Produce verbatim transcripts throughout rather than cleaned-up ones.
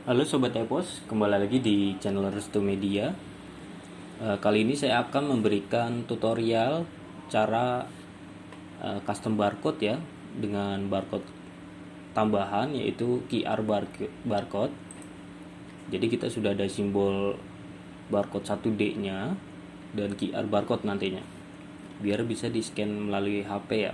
Halo Sobat Epos, kembali lagi di channel Restu Media. Eh, kali ini saya akan memberikan tutorial cara eh, custom barcode ya, dengan barcode tambahan yaitu Q R barcode. Jadi kita sudah ada simbol barcode satu D nya dan Q R barcode nantinya, biar bisa di scan melalui H P ya.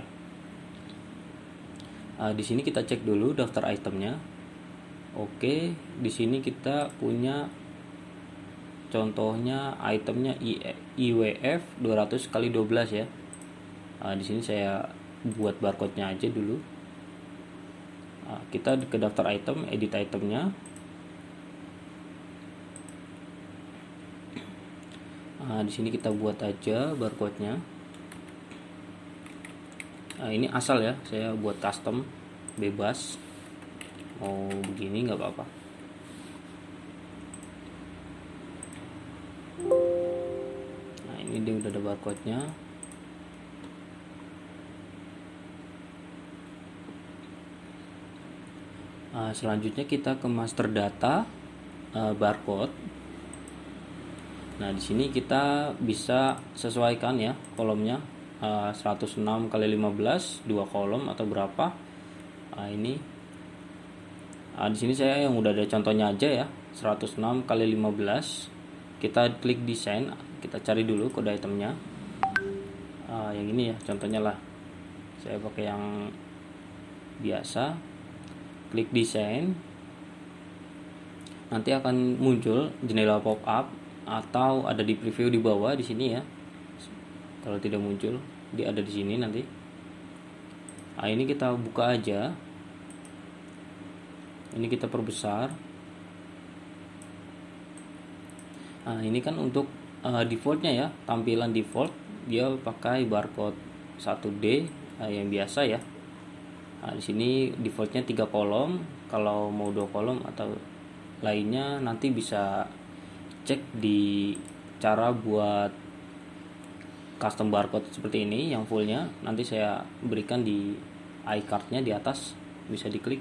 Eh, di sini kita cek dulu daftar itemnya. Oke, di sini kita punya contohnya itemnya I W F dua ratus kali dua belas ya. Nah, di sini saya buat barcode-nya aja dulu. Nah, kita ke daftar item, edit itemnya. Nah, di sini kita buat aja barcode-nya. Nah, ini asal ya, saya buat custom, bebas. Mau begini nggak apa-apa. Nah, ini dia udah ada barcode-nya. Nah, selanjutnya kita ke master data uh, barcode. Nah, di sini kita bisa sesuaikan ya kolomnya, uh, seratus enam kali lima belas, dua kolom atau berapa. Nah, ini Nah, di sini saya yang udah ada contohnya aja ya, seratus enam kali lima belas. Kita klik desain, kita cari dulu kode itemnya. Uh, yang ini ya contohnya lah. Saya pakai yang biasa. Klik desain. Nanti akan muncul jendela pop up atau ada di preview di bawah di sini ya. Kalau tidak muncul, dia ada di sini nanti. Nah, ini kita buka aja. Ini kita perbesar. Nah, ini kan untuk uh, defaultnya ya, tampilan default dia pakai barcode satu D uh, yang biasa ya. Nah, di sini defaultnya tiga kolom. Kalau mau dua kolom atau lainnya nanti bisa cek di cara buat custom barcode seperti ini yang fullnya. Nanti saya berikan di iCard-nya di atas, bisa diklik.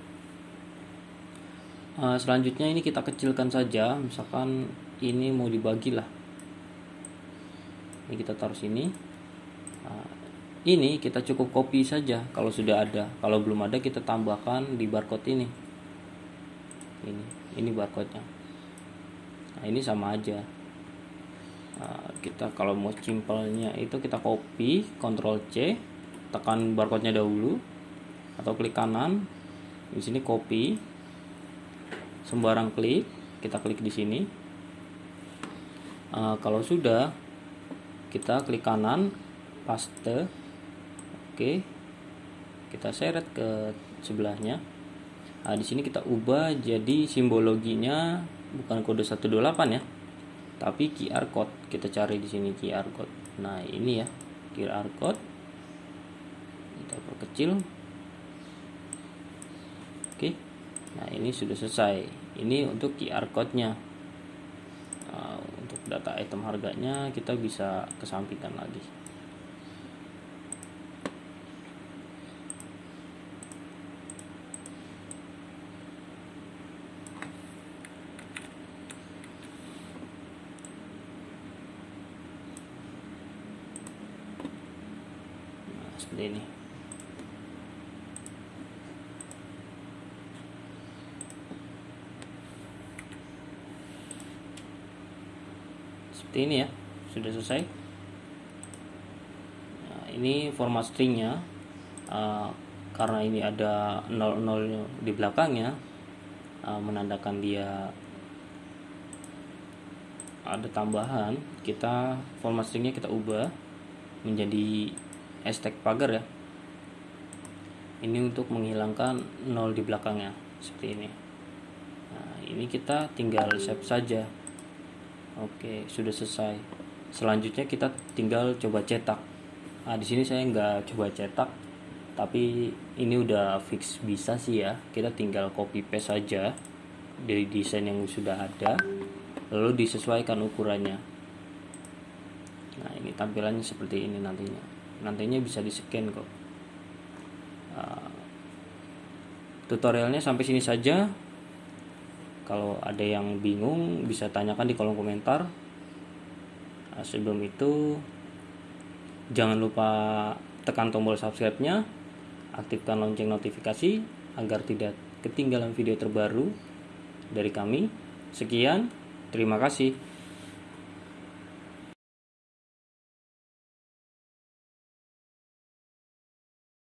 Uh, selanjutnya ini kita kecilkan saja, misalkan ini mau dibagi lah, ini kita taruh sini. Uh, ini kita cukup copy saja kalau sudah ada. Kalau belum ada kita tambahkan di barcode ini. Ini, ini barcode-nya. Nah, ini sama aja. Uh, kita kalau mau simpelnya itu kita copy, Ctrl C, tekan barcode-nya dahulu, atau klik kanan. Di sini copy. Sembarang klik, kita klik di sini. Uh, kalau sudah, kita klik kanan, paste. Oke, kita seret ke sebelahnya. Nah, di sini kita ubah jadi simbologinya bukan kode seratus dua puluh delapan ya, tapi Q R code. Kita cari di sini Q R code. Nah, ini ya Q R code. Kita perkecil. Oke. Nah, ini sudah selesai. Ini untuk Q R code-nya. Nah, untuk data item harganya kita bisa kesampingkan lagi. Nah, seperti ini. Seperti ini ya, sudah selesai. Nah, ini format stringnya. Uh, karena ini ada nol nol di belakangnya, uh, menandakan dia ada tambahan. Kita format stringnya kita ubah menjadi hashtag pagar ya. Ini untuk menghilangkan nol di belakangnya, seperti ini. Nah, ini kita tinggal save saja. Oke, sudah selesai. Selanjutnya kita tinggal coba cetak. Nah, di sini saya nggak coba cetak, tapi ini udah fix bisa sih ya. Kita tinggal copy paste saja dari desain yang sudah ada, lalu disesuaikan ukurannya. Nah, ini tampilannya seperti ini nantinya. Nantinya bisa di scan kok. Uh, tutorialnya sampai sini saja. Kalau ada yang bingung bisa tanyakan di kolom komentar. Nah, sebelum itu jangan lupa tekan tombol subscribe-nya, aktifkan lonceng notifikasi agar tidak ketinggalan video terbaru dari kami. Sekian, terima kasih.